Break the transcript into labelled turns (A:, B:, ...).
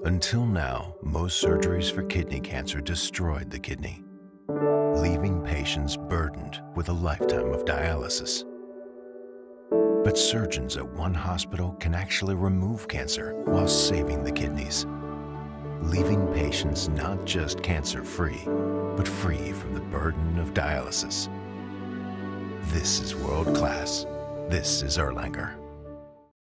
A: Until now, most surgeries for kidney cancer destroyed the kidney, leaving patients burdened with a lifetime of dialysis. But surgeons at one hospital can actually remove cancer while saving the kidneys, leaving patients not just cancer-free, but free from the burden of dialysis. This is world-class. This is Erlanger.